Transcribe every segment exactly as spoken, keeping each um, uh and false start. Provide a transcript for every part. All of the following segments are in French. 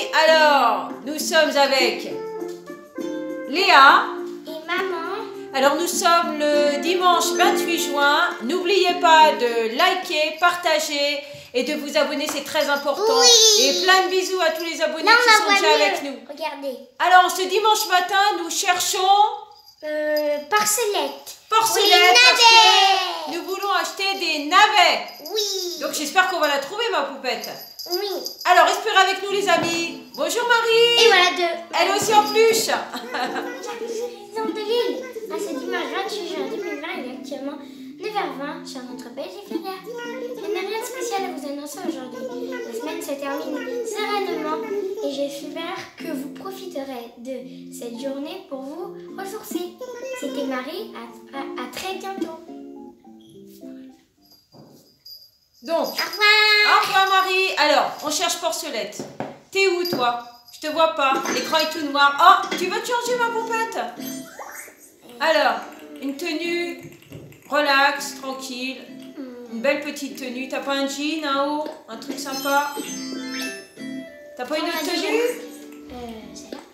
alors, nous sommes avec Léa. Et maman. Alors, nous sommes le dimanche vingt-huit juin. N'oubliez pas de liker, partager et de vous abonner, c'est très important. Oui. Et plein de bisous à tous les abonnés Là, qui on sont la voit déjà mieux. avec nous. Regardez. Alors, ce dimanche matin, nous cherchons Euh, porcelette. porcelaine Oui, parce navets. que nous voulons acheter des navets. Oui. Donc, j'espère qu'on va la trouver, ma poupette. Oui. Alors, respirez avec nous, les amis. Bonjour, Marie. Et voilà deux. Elle aussi en plus. Dans de l'île. Ah, c'est dimanche vingt-huit juin deux mille vingt, il est actuellement neuf heures vingt sur notre belle filière. Il n'y a rien de spécial à vous annoncer aujourd'hui. La semaine se termine sereinement et j'espère que vous profiterez de cette journée pour vous ressourcer. C'était Marie, à, à, à très bientôt. Donc, Au revoir. au revoir, Marie. Alors, on cherche porcelette. T'es où, toi? Je te vois pas. L'écran est tout noir. Oh, tu veux te changer, ma poupette? Alors, une tenue relax, tranquille. Une belle petite tenue. T'as pas un jean, un haut, un truc sympa? T'as pas une autre tenue? Euh, c'est là.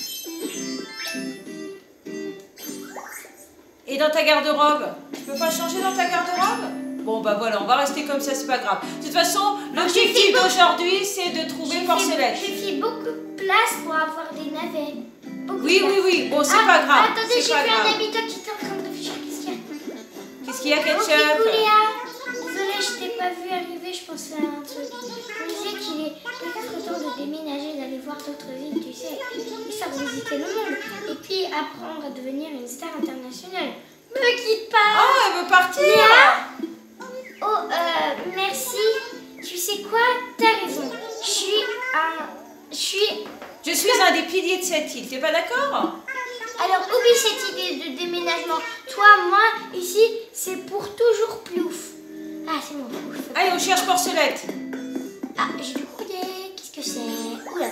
Et dans ta garde-robe? Tu peux pas changer dans ta garde-robe? Bon, bah voilà, on va rester comme ça, c'est pas grave. De toute façon, l'objectif d'aujourd'hui, c'est de trouver porcelette. J'ai fait beaucoup de place pour avoir des navets. Beaucoup Oui, de oui, place. oui. Bon, c'est Ah, pas grave. Attendez, C'est j'ai pas vu un grave. habitant qui était en train de réfléchir. Qu'est-ce qu'il y a? Qu'est-ce qu'il y a, Ok, Ketchup? coucou Léa. Désolée, je t'ai pas vu arriver, je pensais à un truc. Je me disais qu'il est peut-être temps de déménager, d'aller voir d'autres villes, tu sais. Histoire de visiter le monde. Et puis apprendre à devenir une star internationale. Me quitte pas. Ah, elle veut partir. Léa. Oh, euh, merci. Tu sais quoi? T'as raison. Je suis un... Je suis... Je suis un des piliers de cette île, t'es pas d'accord? Alors, oublie cette idée de déménagement. Toi, moi, ici, c'est pour toujours plouf. Ah, c'est bon. Ouf. Allez, on cherche porcelette. Ah, j'ai du courrier. Qu'est-ce que c'est? Oula.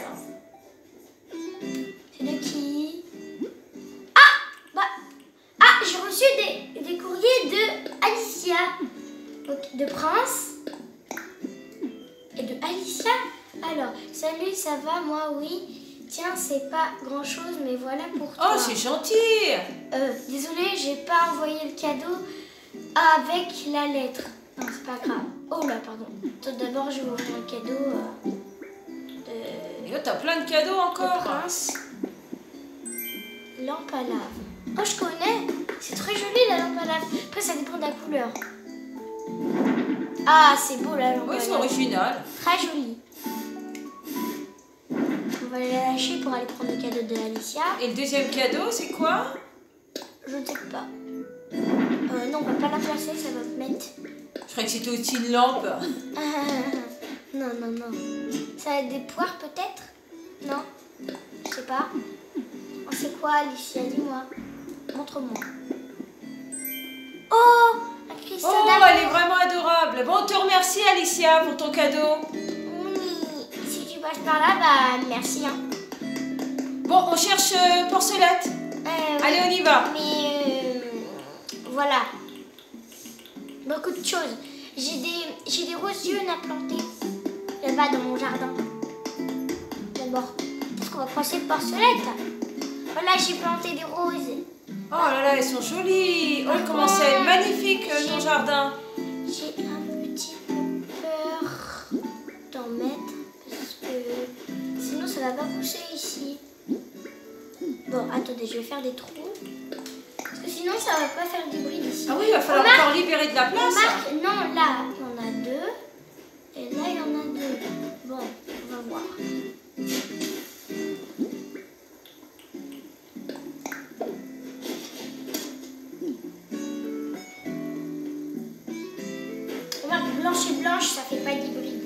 C'est de qui? Ah, bah... Ah, j'ai reçu des, des courriers de Alicia. Donc, de Prince. Et de Alicia. Alors, salut, ça va? Moi, oui. Tiens, c'est pas grand chose, mais voilà pour toi. Oh, c'est gentil. Euh, désolée, j'ai pas envoyé le cadeau avec la lettre. Non, c'est pas grave. Oh là, pardon. Tout d'abord, je vais ouvrir le cadeau euh, de, Et là, t'as plein de cadeaux de encore. Prince. Lampe à lave. Oh, je connais. C'est très joli la lampe à lave. Après, ça dépend de la couleur. Ah, c'est beau la lampe Oui, à c'est lave. original. Très joli. On va la lâcher pour aller prendre le cadeau de Alicia. Et le deuxième cadeau, c'est quoi? Je ne sais pas. Euh, non, on va pas la placer, ça va me mettre. Je croyais que c'était aussi une lampe. Ah, non, non, non. Ça va être des poires peut-être? Non? Je sais pas. Oh, c'est quoi, Alicia? Dis-moi. Montre-moi. Oh! Un cristal Oh, d'amour. elle est vraiment adorable. Bon, on te remercie, Alicia, pour ton cadeau. Oui. Si tu passes par là, bah merci. Hein. Bon, on cherche euh, porcelette. Euh, oui. Allez, on y va. Mais euh, voilà. Beaucoup de choses. J'ai des, j'ai des roses jaunes à planter là-bas dans mon jardin. D'abord, est-ce qu'on va penser de porcelette? Voilà, j'ai planté des roses. Oh là là, elles sont jolies. Oh, comment c'est magnifique, euh, ton jardin. J'ai un petit peu peur d'en mettre parce que sinon ça va pas pousser ici. Bon, attendez, je vais faire des trous. Parce que sinon ça va pas faire du bruit ici. Ah oui, il va falloir Remarque- encore libérer de la place. Remarque, non, là, il y en a deux. Et là, il y en a deux. Bon, on va voir. Remarque, blanche et blanche, ça fait pas d'hybride.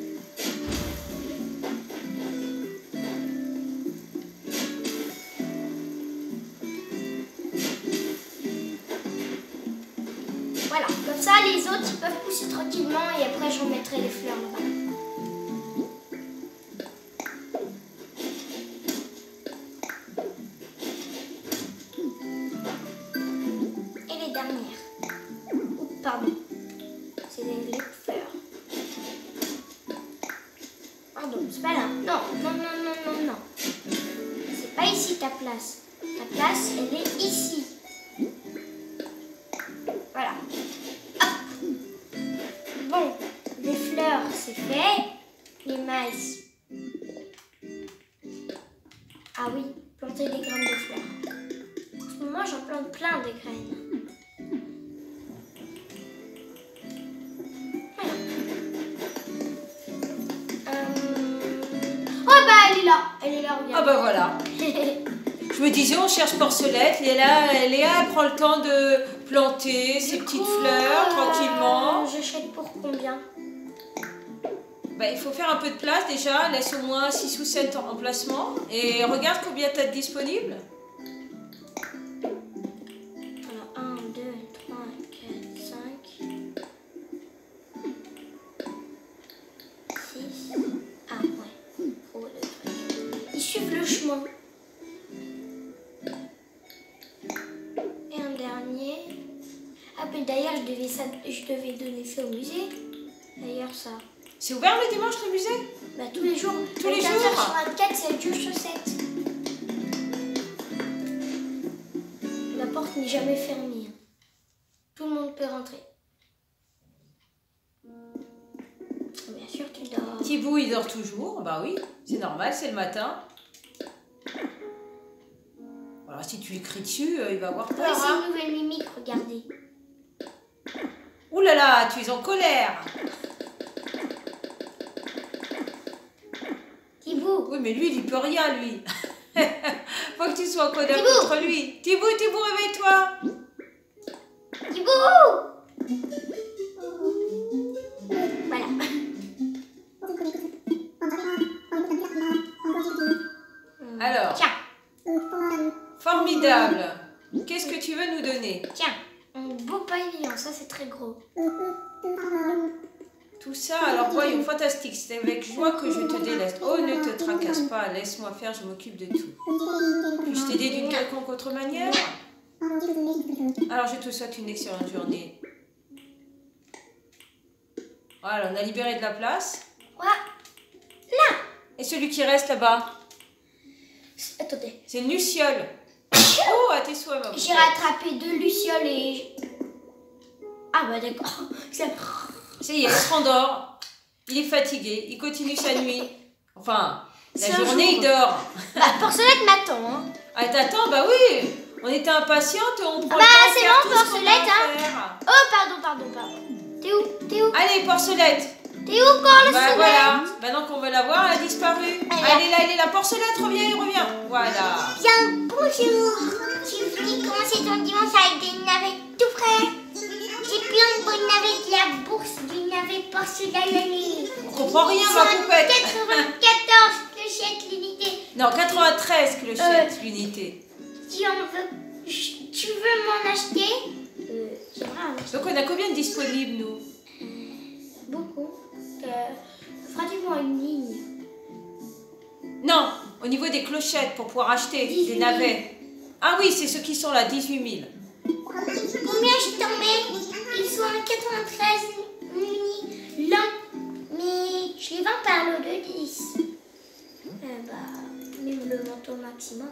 Voilà, comme ça les autres ils peuvent pousser tranquillement et après je remettrai les fleurs là-bas. Et les dernières. Oups, pardon. C'est les, les fleurs. Pardon, c'est pas là. Non, non, non, non, non, non. ta place. Ta place, elle est ici. Voilà. Hop. Bon, les fleurs, c'est fait. Les maïs. Ah oui, planter des graines de fleurs. En ce moment, j'en plante plein de graines. Voilà. Euh... Oh bah, elle est là. Elle est là, regarde. Ah bah voilà. Je me disais, on cherche Porcelette. Léa, Léa prend le temps de planter ses Du petites coup, fleurs euh, tranquillement. J'achète pour combien? Bah, il faut faire un peu de place déjà. Laisse au moins six ou sept emplacements. Et regarde combien tu as de disponibles. Alors, un, deux, trois, quatre, cinq, six. Ah ouais, trop de trucs. Ils suivent le chemin. Et un dernier. Ah, mais d'ailleurs, je devais, ça, je devais donner ça au musée. D'ailleurs, ça. C'est ouvert le dimanche le musée? Bah, tous les jours. Tous les vingt-quatre heures jours sur vingt-quatre, c'est Dieu chaussettes. La porte n'est jamais fermée. Hein. Tout le monde peut rentrer. Bien sûr, tu dors. Thibaut, il dort toujours. Bah oui, c'est normal, c'est le matin. Alors si tu lui cries dessus, euh, il va avoir peur. Ouais, c'est Hein. une nouvelle mimique, regardez. Ouh là là, tu es en colère. Thibaut. Oui, mais lui, il n'y peut rien, lui. Faut que tu sois en colère Thibaut. contre lui. Thibaut, Thibaut, réveille-toi. Thibaut. Voilà. Alors, Tiens, formidable. Qu'est-ce que tu veux nous donner? tiens. Un beau pavillon, ça c'est très gros. Tout ça, alors voyons, fantastique. C'est avec joie que je te déleste. Oh, ne te tracasse pas, laisse-moi faire, je m'occupe de tout. Puis-je t'aider d'une quelconque autre manière? Alors, je te souhaite une excellente journée. Voilà, on a libéré de la place. Ouais. Là. Et celui qui reste là-bas, Attendez. c'est une luciole. Oh, à tes souhaits, ma J'ai poupée. rattrapé deux lucioles et... Ah bah d'accord. Ça- Ça y est, il se rendort. Il est fatigué, il continue sa nuit. Enfin, la C'est un journée, jour. il dort. Bah, Porcelette m'attend. Hein. Ah, t'attends, bah oui. On était impatiente, on prend Bah, le temps de c'est faire bon, tout ce qu'on a Porcelette, à hein. faire. Oh, pardon, pardon, pardon. T'es où? T'es où? Allez, Porcelette. T'es où, Porcelette? Bah voilà, maintenant qu'on veut la voir, elle a disparu. Elle Elle est là, elle est là. Porcelette, reviens, reviens. Voilà. Bien, bonjour. Tu voulais commencer ton dimanche avec des navets tout frais. J'ai plein de bonnes navettes de la bourse du navet porcelaine. On comprend rien, ma poupette. quatre-vingt-quatorze clochettes l'unité. Non, quatre-vingt-treize clochettes l'unité. Tu en veux, tu veux m'en acheter? Euh, j'aimerais en acheter Donc on a combien de disponibles, nous? beaucoup. Euh, pratiquement une ligne. Non, au niveau des clochettes pour pouvoir acheter dix-huit des mille. navets. Ah oui, c'est ceux qui sont là, dix-huit mille. Combien je t'en mets? Ils sont à quatre-vingt-treize mini l'un. Mais je les vends par lot de dix. Euh, bah, même le montant maximum.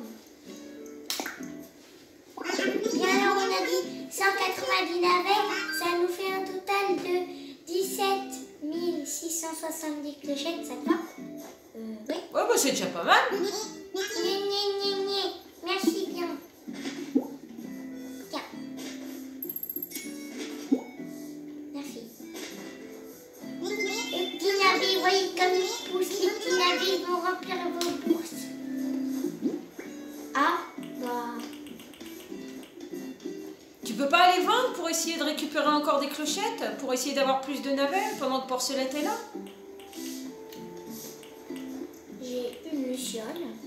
Et alors on a dit cent quatre-vingt-dix navets, ça nous fait un total de dix-sept mille six cent soixante-dix clochettes, ça te va? Euh, oui. Ouais, bah c'est déjà pas mal. Gné, gné, gné, gné. Merci bien. Tiens. Merci. Les petits navires, voyez comme ils poussent, les petits navires vont remplir vos bourses. Ah, bah... Tu peux pas aller vendre pour essayer de récupérer encore des clochettes? Pour essayer d'avoir plus de navets pendant que Porcelette est là? J'ai une luciole.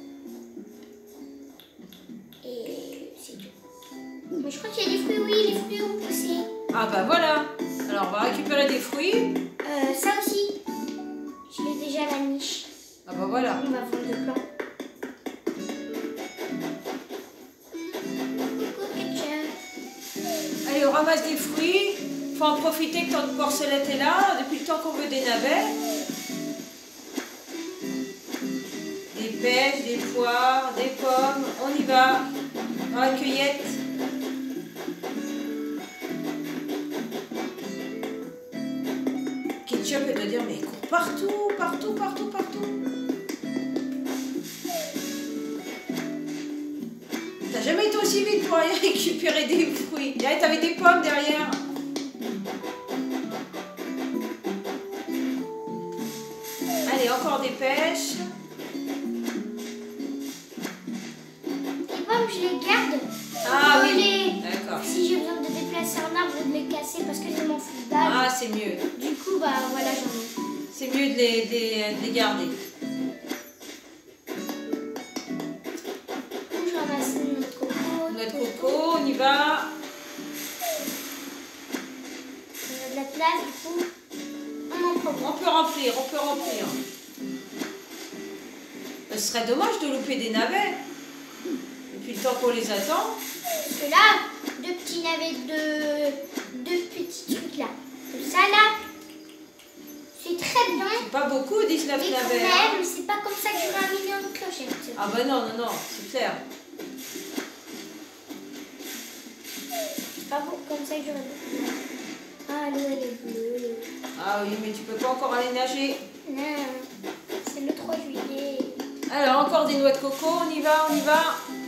Et c'est tout. Mais je crois qu'il y a des fruits, oui, les fruits ont poussé. Ah bah voilà. Alors on va récupérer des fruits. Euh, ça aussi. Je l'ai déjà la niche. Ah bah voilà. On va vendre le plan. Coucou, ketchup. Allez, on ramasse des fruits. Faut en profiter que tant que Porcelette est là, depuis le temps qu'on veut des navets. Des pêches, des poires, des pommes. On y va. Dans la cueillette. Ketchup, elle doit dire, mais il court partout, partout, partout, partout. T'as jamais été aussi vite pour aller récupérer des fruits. Là, t'avais des pommes derrière. Allez, encore des pêches. Les pommes, je les garde. Ah Pour oui, les- d'accord. Si j'ai besoin de déplacer un arbre ou de les casser parce que c'est mon football. Ah, c'est mieux. Du coup, bah voilà, j'en ai. C'est mieux de les, de les- de les garder. Je ramasse notre coco. Notre coco, on y va. On a de la place, du coup, on en prend. On peut remplir, on peut remplir. Ce serait dommage de louper des navets. Depuis le temps qu'on les attend. Parce que là, deux petits navets de deux petits trucs là. Comme ça là, c'est très bien. C'est pas beaucoup, dix-neuf Mais quand navets. même, c'est pas comme ça que j'aurai un million de clochettes. Ah bah non, non, non, c'est clair. C'est pas beau comme ça que j'aurai beaucoup. Ah, l'eau elle est bleue. Ah oui, mais tu peux pas encore aller nager. Non, c'est le trois juillet. Alors, encore des noix de coco, on y va, on y va.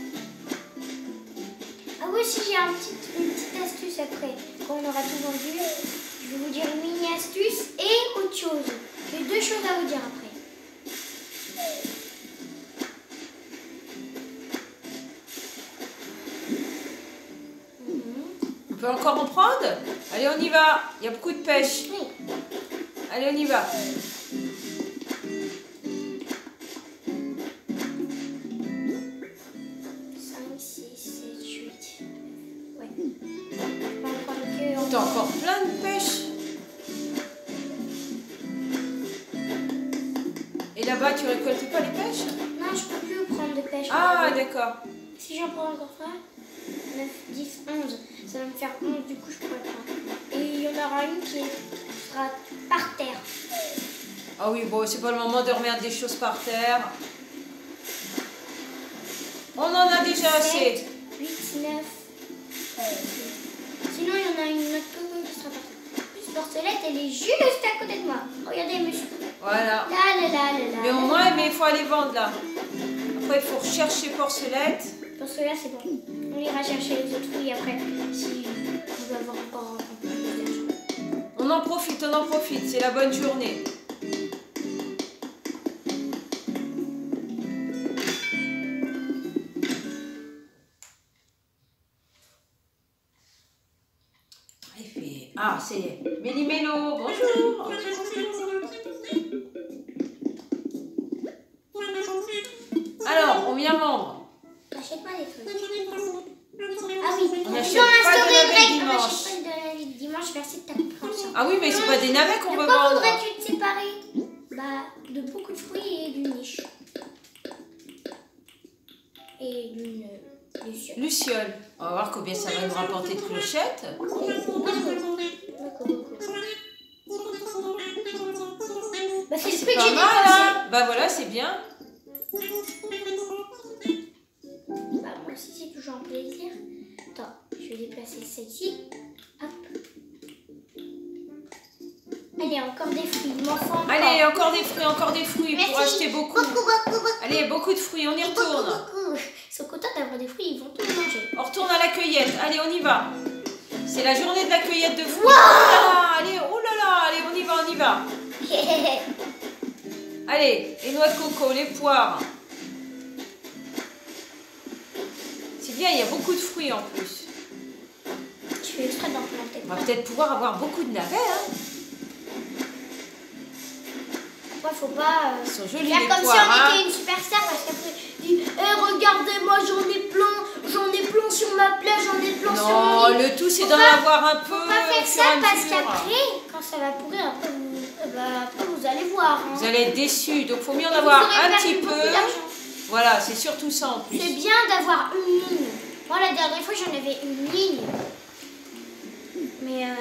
Ah oui, si j'ai un petit, une petite astuce après. Quand on aura tout vendu, je vais vous dire une mini astuce et autre chose. J'ai deux choses à vous dire après. On peut encore en prendre? Allez, on y va. Il y a beaucoup de pêche. Oui. Allez, on y va. cinq, six, sept, huit. Ouais. Je vais en prendre que... T'as encore plein de pêche. Et là-bas, tu récoltes pas les pêches? Non, je peux plus prendre de pêche. Ah, d'accord. Si j'en prends encore ça, neuf, dix, onze. Ça va me faire onze, du coup je pourrais prendre. Et il y en aura une qui sera par terre. Ah oui, bon, c'est pas le moment de remettre des choses par terre. On en a déjà assez. sept, huit, neuf. Sinon, il y en a une autre coco qui sera par terre. Plus porcelette, elle est juste à côté de moi. Regardez, monsieur. Voilà. Là, là, là, là, là. Mais au moins, mais il faut aller vendre là. Après, il faut rechercher porcelette. Parce que là, c'est bon. On ira chercher les autres fruits après. Si on va avoir encore un peu plus d'argent. On en profite, on en profite. C'est la bonne journée. Il fait... Ah, c'est Méli-Mélo. Bonjour. Alors, on vient vendre. Achète-moi des trucs. Ah oui, On ils ont n'achète pas de instauré une navets règle. On dimanche. n'achète pas de navets dimanche, merci de ta compréhension. Ah oui, mais c'est pas des navets qu'on De veut quoi vendre. voudrais-tu te séparer? Bah, de beaucoup de fruits et d'une niche. Et d'une luciole. Luciole. On va voir combien ça va nous rapporter de clochettes. Beaucoup, beaucoup. Bah, c'est ce que Pas j'ai mal, dépensé. hein? Bah voilà, c'est bien. Bah, moi aussi, c'est toujours un plaisir. Attends, je vais déplacer celle-ci. Hop. Allez, encore des fruits. Il m'en faut encore. Allez, encore des fruits, encore des fruits pour Merci. acheter beaucoup. Beaucoup, beaucoup, beaucoup. Allez, beaucoup de fruits, on y Beaucoup, retourne. beaucoup. Ils sont contents d'avoir des fruits, ils vont tout manger. On retourne à la cueillette. Allez, on y va. C'est la journée de la cueillette de fruits. Wow. Oh là là, allez, oh là là, allez, on y va, on y va. Allez, les noix de coco, les poires. C'est bien, il y a beaucoup de fruits en plus. Je fais exprès d'en planter. On va peut-être pouvoir avoir beaucoup de navets. Hein. Après, faut pas euh, Ils sont jolis faire les comme poires. si on Hein. était une superstar parce qu'après, dit eh, regardez-moi, j'en ai plein, j'en ai plein sur ma plage, j'en ai plein sur Non, mon lit. le tout c'est Faut d'en pas- avoir un peu. Faut pas au faire fur ça et à parce mesure. qu'après, quand ça va pourrir, après vous, eh ben, après, vous allez voir. Hein. Vous allez être déçus, donc il faut mieux en Et avoir vous aurez un perdu petit beaucoup peu. d'argent. Voilà, c'est surtout ça en plus. C'est bien d'avoir une ligne. Moi, la dernière fois, j'en avais une ligne. Mais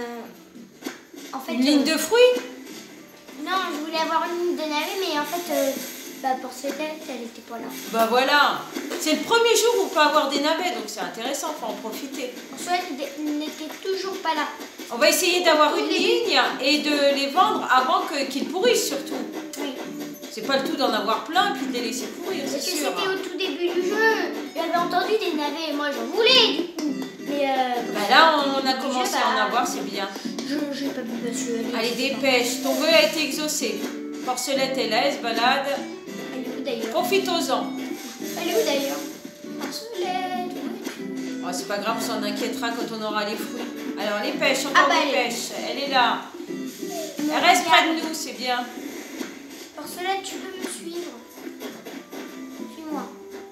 euh, en fait. Une ligne euh, de fruits? Non, je voulais avoir une ligne de navet, mais en fait, euh, Bah, Porcelette, elle était pas là. Bah voilà. C'est le premier jour où on peut avoir des navets, donc c'est intéressant, faut en profiter. Porcelette n'était toujours pas là. On va essayer d'avoir une ligne et de les vendre avant que- qu'ils pourrissent surtout. Oui. C'est pas le tout d'en avoir plein puis de les laisser pourrir, c'est Parce que sûr. c'était au tout début du jeu. J'avais entendu des navets et moi j'en voulais du coup. Mais euh, Bah là, on a du commencé jeu, à en bah, avoir, c'est bien. Je j'ai pas pu parce que. Allez, dépêche, ton vœu a été exaucé. Porcelette est là, elle se balade. Elle est où d'ailleurs? Profite-en. Elle est où d'ailleurs? Porcelette, où es-tu? Oh, c'est pas grave, on s'en inquiétera quand on aura les fruits. Alors, les pêches, encore Ah bah, des elle est- pêches. Elle est là. Elle reste près de nous, c'est bien. Porcelette, tu peux me suivre? Suis-moi.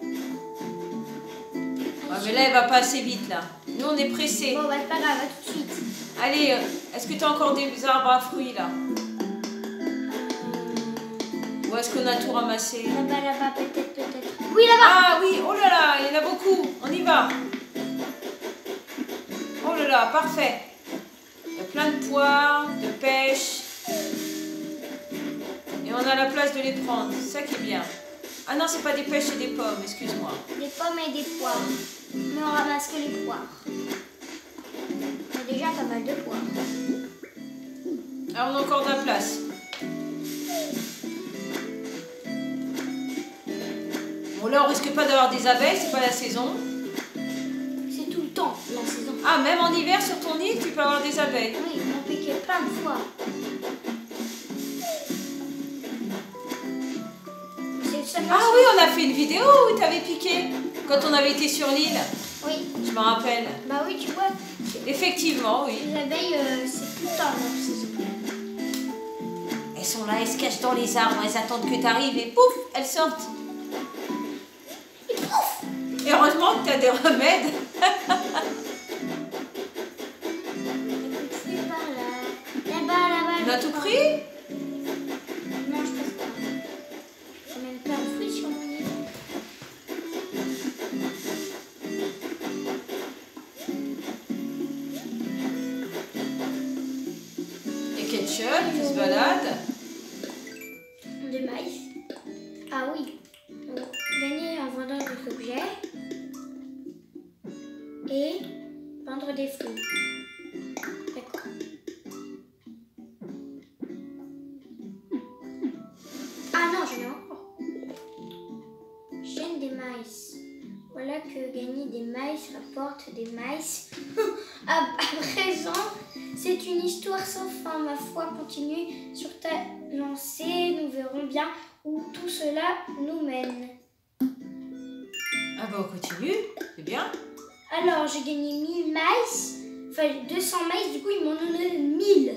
Ah, mais là, elle va pas assez vite, là. Nous, on est pressés. Bon, bah, c'est pas grave, à tout de suite. Allez, euh, est-ce que tu as encore des arbres à fruits, là? Ou est-ce qu'on a tout ramassé? Là-bas, là-bas, peut-être, peut-être. Oui, là-bas! Ah oui, oh là là, il y en a beaucoup. On y va. Oh là là, parfait. Il y a plein de poires, de pêches. Et on a la place de les prendre. C'est ça qui est bien. Ah non, c'est pas des pêches et des pommes, excuse-moi. Des pommes et des poires. Mais on ramasse que les poires. On a déjà pas mal de poires. Ah, on a encore de la place. Bon, là, on risque pas d'avoir des abeilles, c'est pas la saison. C'est tout le temps, la saison. Ah, même en hiver, sur ton île, tu peux avoir des abeilles. Oui, on a piqué plein de fois. C'est seulement Ah oui, on a fait une vidéo où tu avais piqué quand on avait été sur l'île. Oui, Je me rappelle. bah oui, tu vois, Effectivement, oui. les abeilles, euh, c'est tout le temps leur saison. Elles sont là, elles se cachent dans les arbres, elles attendent que tu arrives et pouf, elles sortent. Et pouf! Et heureusement que tu as des remèdes. C'est par là. Là-bas, là-bas. On a je tout crois. pris? Non, je pense pas. J'ai même plein de fruits sur mon île. Et ketchup qui se balade. De maïs. Ah oui. Donc, gagner en vendant des objets. Et vendre des fruits. D'accord. Ah non, j'en ai encore. Chaîne des maïs. Voilà que gagner des maïs rapporte des maïs. à, à présent, c'est une histoire sans fin. Ma foi continue sur ta lancée. Nous verrons bien où tout cela nous mène. Ah bah on continue, c'est bien. Alors, j'ai gagné mille maïs. Enfin, deux cents maïs, du coup, ils m'en donnaient mille.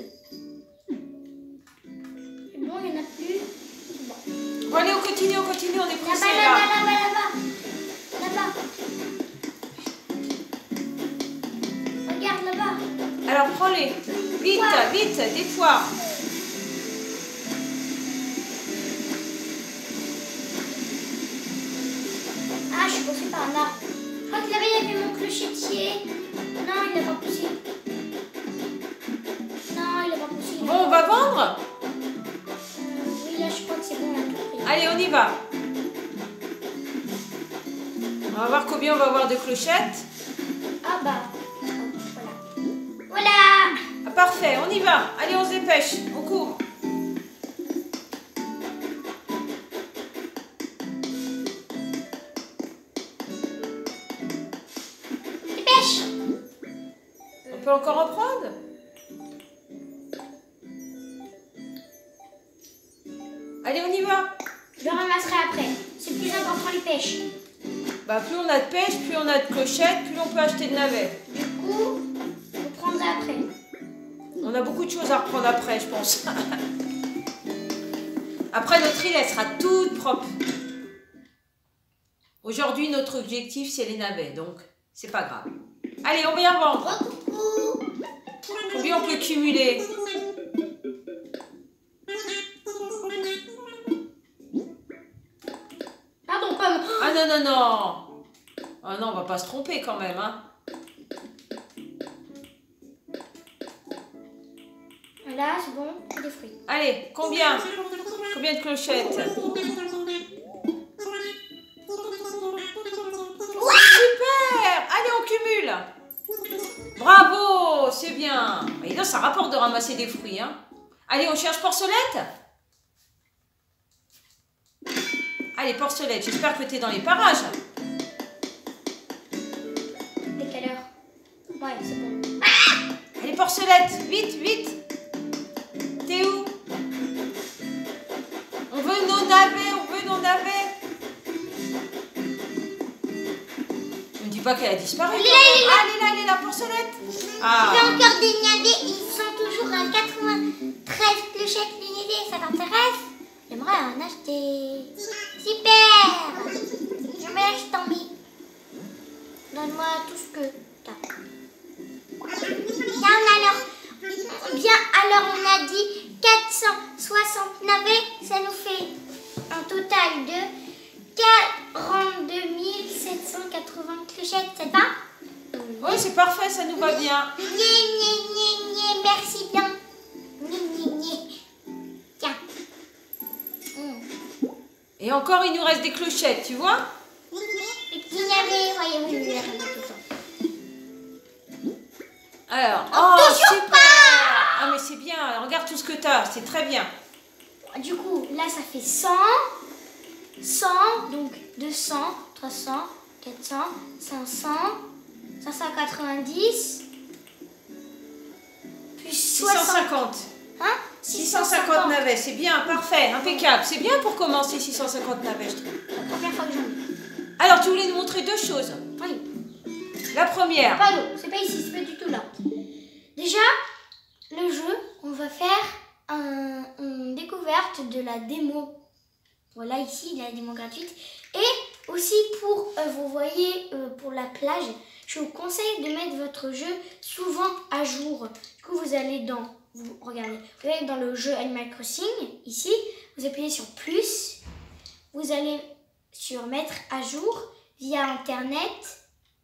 C'est bon, il n'y en a plus. Bon. Bon allez, on continue, on continue, on est Là-bas, pressés là-bas, là. là-bas, là-bas. Là-bas. Regarde là-bas. Alors prends-les. Vite, Poires. vite, des poires. Ah, je suis poussée par un arbre. Je crois que là-bas, il y avait mon clochetier. Non, il n'a pas poussé. Non, il n'a pas poussé. Bon, on va vendre? Euh, oui, là, je crois que c'est bon, on a tout pris. Allez, on y va. On va voir combien on va avoir de clochettes. Ah bah, oh, voilà. Voilà. Ah, parfait, on y va. Allez, on se dépêche, on court. Dépêche. On peut encore en prendre? Allez, on y va. Je le ramasserai après. C'est plus important les pêches. Bah, plus on a de pêche, plus on a de clochettes, plus on peut acheter de navets. Du coup, je prendrai après. On a beaucoup de choses à reprendre après, je pense. Après, notre île, elle sera toute propre. Aujourd'hui, notre objectif, c'est les navets, donc c'est pas grave. Allez, on va y revendre. Oh, coucou. Combien on peut cumuler? Pardon, pomme. Ah non, non, non. Ah non, on va pas se tromper quand même, hein. Là, c'est bon, des fruits. Allez, combien? Combien de clochettes? Et donc, ça rapporte de ramasser des fruits. Hein. Allez, on cherche Porcelette. Allez, Porcelette, j'espère que tu es dans les parages. Dès quelle heure? Ouais, c'est bon. Allez, Porcelette, vite, vite. T'es où? On veut nos navets, on veut nos navets. Ne me dis pas qu'elle a disparu. Elle est là, elle est là. Ah, elle est là, elle est là, Porcelette. Ah. Il y a encore des navets, ils sont toujours à quatre-vingt-treize clochettes l'unité, ça t'intéresse? J'aimerais en acheter. Super! Je me laisse tomber. Donne-moi tout ce que t'as. Bien alors, bien alors on a dit quatre cent soixante navets, ça nous fait un total de quarante-deux mille sept cent quatre-vingts clochettes, ça te va? Oui, c'est parfait, ça nous va bien. Nyeh, nyeh, nyeh, nyeh, merci bien. Nyeh, nyeh, nyeh. Tiens. Mm. Et encore, il nous reste des clochettes, tu vois? Les petits navets, voyez, oui, oui, oui, tout ça. Alors, Oh, oh, toujours super! pas! Ah, mais c'est bien, regarde tout ce que tu as, c'est très bien. Du coup, là, ça fait cent, cent, donc deux cents, trois cents, quatre cents, cinq cents, cinq cent quatre-vingt-dix, plus six soixante. cent cinquante. Hein? six cent cinquante navets, c'est bien, parfait, impeccable. C'est bien pour commencer six cent cinquante navets, je trouve. La première fois que j'en ai. Alors, tu voulais nous montrer deux choses. Oui. La première. Pas l'eau, c'est pas ici, c'est pas du tout là. Déjà, le jeu, on va faire un, une découverte de la démo. Voilà, ici, la démo gratuite. Et aussi pour, euh, vous voyez, euh, pour la plage, je vous conseille de mettre votre jeu souvent à jour. Du coup, vous allez dans, vous regardez, vous allez dans le jeu Animal Crossing, ici, vous appuyez sur plus, vous allez sur mettre à jour via Internet.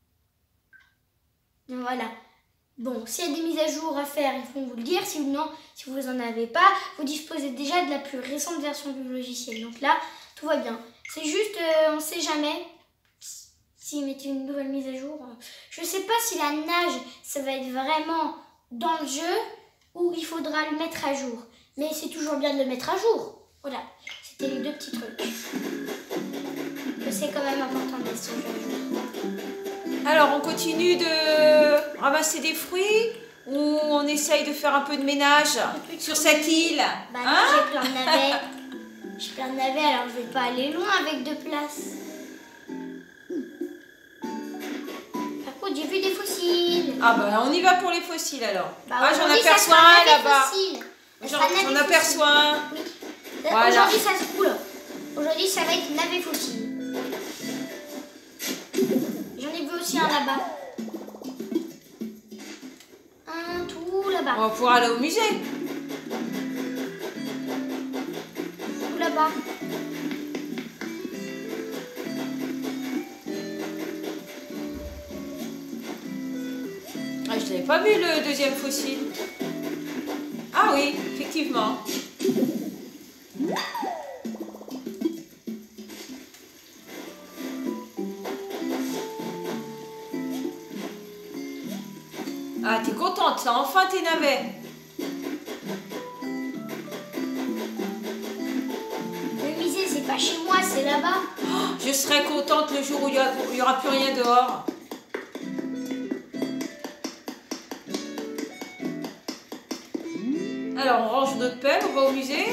Donc voilà. Bon, s'il y a des mises à jour à faire, ils vont vous le dire. Sinon, si vous n'en avez pas, vous disposez déjà de la plus récente version du logiciel. Donc là, tout va bien. C'est juste, euh, on ne sait jamais s'ils mettent une nouvelle mise à jour. Je ne sais pas si la nage, ça va être vraiment dans le jeu ou il faudra le mettre à jour. Mais c'est toujours bien de le mettre à jour. Voilà, c'était les deux petits trucs. C'est quand même important de laisser le jeu à jour. Alors, on continue de ramasser des fruits ou on essaye de faire un peu de ménage sur cette île? Bah Hein? non, j'ai plein de navets. J'ai plein de navets, alors je vais pas aller loin avec deux places. Par contre, j'ai vu des fossiles. Ah bah, on y va pour les fossiles alors. Bah, ah, j'en aujourd'hui, ça aperçois sera un navet là-bas. fossile. Ça J'en sera navet j'en fossile. aperçois un. Oui. Voilà. Aujourd'hui, ça se roule. Aujourd'hui, ça va être navet fossile. J'en ai vu aussi un là-bas. Un tout là-bas. On va pouvoir aller au musée. Tout là-bas. Ah, je n'avais pas vu le deuxième fossile. Ah oui, effectivement. Ah, t'es contente, ça, enfin tes navets. Le musée, c'est pas chez moi, c'est là-bas. Oh, je serais contente le jour où il n'y aura plus rien dehors. Alors, on range notre pelle, on va au musée.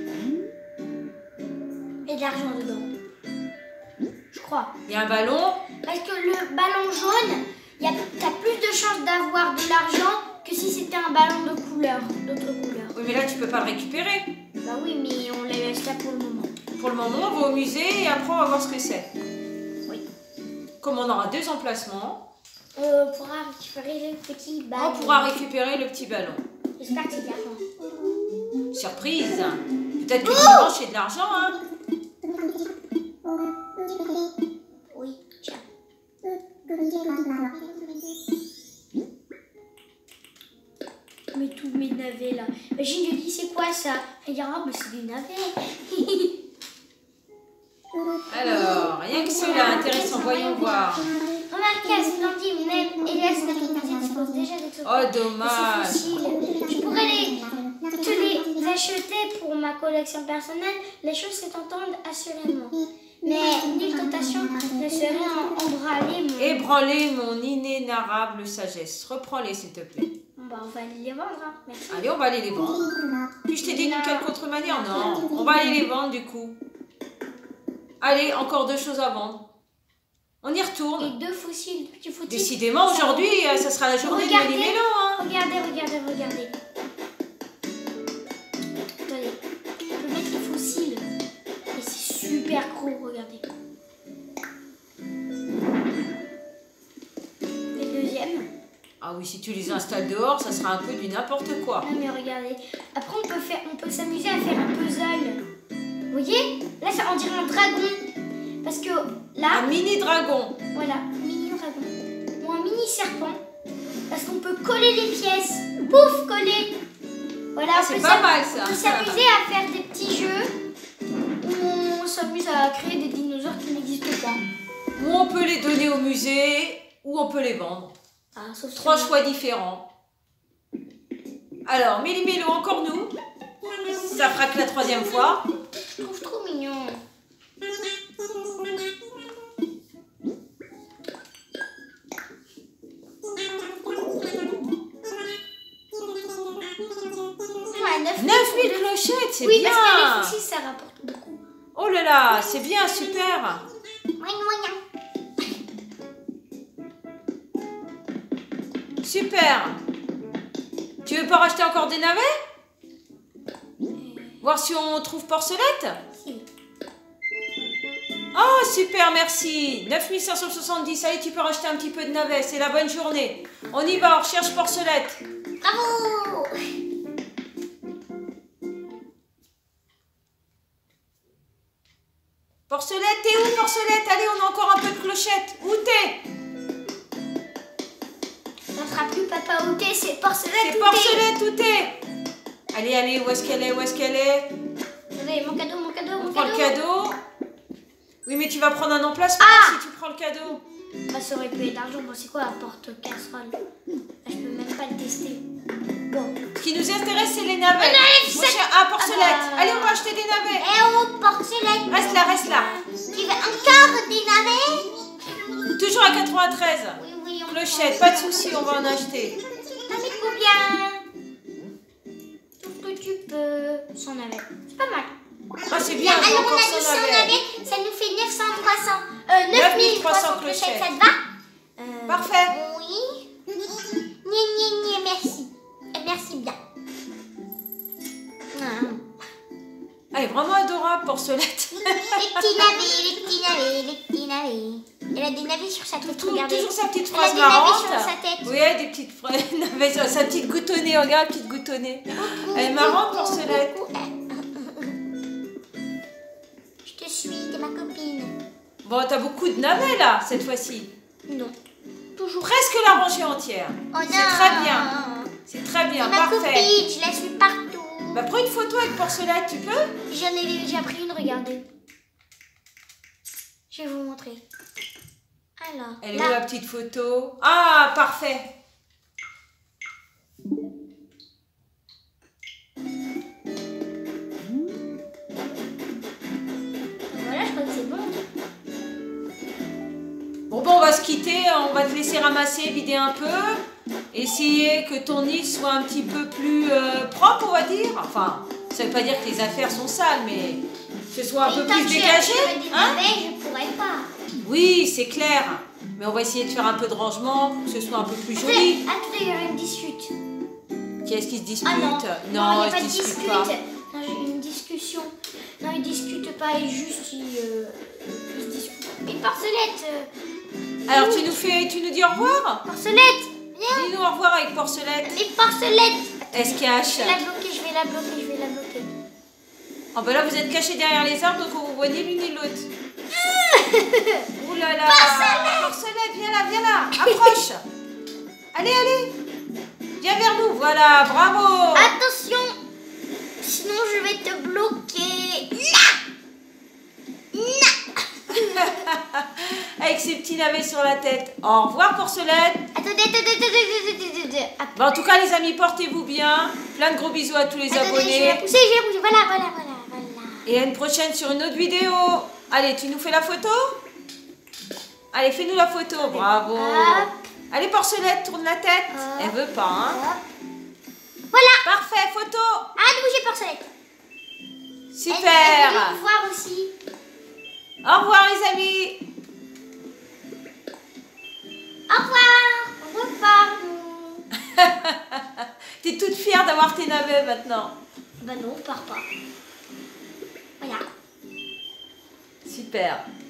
Et de l'argent dedans. Je crois. Il y a un ballon. Parce que le ballon jaune, y a, t'as plus de chances d'avoir de l'argent que si c'était un ballon de couleur, d'autres couleurs. Oui, mais là, tu peux pas le récupérer. Bah oui, mais on les laisse là pour le moment. Pour le moment, on va au musée et après, on va voir ce que c'est. Oui. Comme on aura deux emplacements, Euh, on pourra récupérer le petit ballon. on pourra récupérer le petit ballon. J'espère que c'est de l'argent. Surprise. Peut-être que dimanche, c'est de l'argent, hein. Oui, tiens. Mais tous mes navets là. Imagine, je dis, c'est quoi ça? Elle dira, oh, mais c'est des navets. Alors, rien que celui-là, intéressant, voyons voir. Remarquez, Splendide, même Elias, notre musée dispose déjà de tout. Oh, dommage. Fossiles. pourrais les, te les acheter pour ma collection personnelle, les choses se t'entendent assurément. Mais nulle tentation ne serait en ébranler mon... Ébranler mon inénarrable sagesse. Reprends-les, s'il te plaît. Bon, bah, on va aller les vendre, hein. Merci. Allez, on va aller les vendre. Puis je t'ai dit d'une quelque autre manière? Non, on va aller les vendre du coup. Allez, encore deux choses à vendre. On y retourne. Et deux fossiles, petits fossiles. Décidément, aujourd'hui, ça sera la journée Regardez, de Méli-Mélo, hein. Regardez, regardez, regardez. Attendez, je peux mettre les fossiles. Et c'est super gros, regardez. Et le deuxième. Ah oui, si tu les installes dehors, ça sera un peu du n'importe quoi. Non mais regardez. Après, on peut faire, on peut s'amuser à faire un puzzle. Vous voyez? Là, ça on dirait un dragon. Parce que là... Un mini dragon. Voilà, un mini dragon. Ou un mini serpent. Parce qu'on peut coller les pièces. Pouf, coller. Voilà, Ah, on c'est peut pas s'am- mal, ça. On peut s'amuser à faire des petits jeux où on s'amuse à créer des dinosaures qui n'existent pas. Ou on peut les donner au musée, ou on peut les vendre. Ah, sauf Trois si- choix différents. Alors, Méli-Mélo, encore nous. Ça fera que la troisième fois. Je trouve trop mignon. Ouais, neuf mille clochettes, c'est Oui, bien. parce que les fossiles, ça rapporte beaucoup. Oh là là, c'est bien, super. Super. Tu veux pas racheter encore des navets? Voir si on trouve Porcelette? Si. Oh, super, merci. neuf mille cinq cent soixante-dix. Allez, tu peux racheter un petit peu de navets. C'est la bonne journée. On y va, on recherche Porcelette. Bravo! Porcelette, t'es où, Porcelette? Allez, on a encore un peu de clochette. Où t'es? Ça sera plus Papa Outé, c'est Porcelette C'est Outé. Porcelette, où t'es? Allez, allez, où est-ce qu'elle est? Où est-ce qu'elle est? Attendez, mon cadeau, mon cadeau, On mon prend cadeau. le cadeau. Oui, mais tu vas prendre un emplacement Ah! si tu prends le cadeau. Bah, ça aurait pu être d'argent. Bon, c'est quoi un porte-casserole? Là, je peux même pas le tester. Bon. Ce qui nous intéresse, c'est les navets. Oh non, les Mon ficelles. cher- Ah, Porcelette. Ah bah. Allez, on va acheter des navets. Eh oh, Porcelette! Reste là, reste là. Tu veux encore des navets? Toujours à quatre-vingt-treize. Oui, oui, on Clochette, prend. pas de souci, on va en acheter. T'as mis combien? Tout ce que tu peux. cent navets. C'est pas mal. Ah, c'est bien, on a Alors, on encore a cent dit cent navets. navets, ça nous fait neuf cents, trois cents. Euh, neuf mille trois cents clochettes, ça te va? Euh, Parfait. Oui. Ni, ni, ni, merci. Et merci bien. Ah. Elle est vraiment adorable, Porcelette. Les petits navets, les petits navets, les petits navets. Elle a des navets sur sa tête, Toujours, regardez. toujours sa petite Elle a phrase des navets marrante. sur sa tête. Oui, elle a des petites phrases. navets sur sa petite goutonnée, regarde, petite goutonnée. Elle est marrante, Porcelette. Je te suis, t'es ma copine. Bon, t'as beaucoup de navets là, cette fois-ci. Non. Toujours. Presque la rangée entière. Oh non. C'est très bien. C'est très bien, C'est ma parfait. copine, je la suis partout. Bah, prends une photo avec Porcelette, tu peux? J'en ai déjà pris une, regardez. Je vais vous montrer. Alors, Elle est là. où la petite photo? Ah, parfait. Voilà, je crois que c'est bon. Bon, bon, on va se quitter. On va te laisser ramasser, vider un peu. Essayer que ton île soit un petit peu plus euh, propre, on va dire. Enfin, ça veut pas dire que les affaires sont sales, mais que ce soit un Et peu tant plus que dégagé. j'aurais des Hein? navets, je pourrais pas. Oui, c'est clair. Mais on va essayer de faire un peu de rangement pour que ce soit un peu plus joli. Attendez, attendez, il y a une dispute. Qui est-ce qui se dispute? Ah non, non, il n'y a ils pas se de disputent dispute. pas. Non, j'ai une discussion. Non, ils discutent pas, ils juste, ils, euh, ils se disputent. Mais Porcelette, euh, Alors, oui. tu nous fais, tu nous dis au revoir? Porcelette, viens. Dis-nous au revoir avec Porcelette. Mais Porcelette, Elle se cache. je vais la bloquer, je vais la bloquer, je vais la bloquer. Oh ben là, vous êtes cachés derrière les arbres, donc on vous voit ni l'une ni l'autre. Ouh là là. Porcelette, viens là, viens là. Approche. Allez, allez. Viens vers nous. Voilà, bravo. Attention, sinon je vais te bloquer. Elle avec ses petits navets sur la tête. Au revoir, Porcelette. Attendez, attendez, attendez, attendez, attendez. Hop. Bon, en tout cas, les amis, portez-vous bien. Plein de gros bisous à tous les Attendez, je vais abonnés. la pousser, je vais la pousser. Voilà, voilà, voilà, voilà. Et à une prochaine sur une autre vidéo. Allez, tu nous fais la photo? Allez, fais-nous la photo. Bravo. Hop. Allez, Porcelette, tourne la tête. Hop. Elle veut pas, hein? Hop. Voilà. Parfait, photo. Arrête de bouger, Porcelette. Elle, elle dit Super. au revoir aussi. Au revoir, les amis. Au revoir. On repart, nous. T'es toute fière d'avoir tes navets maintenant. Bah non, on part pas. Voilà. Super.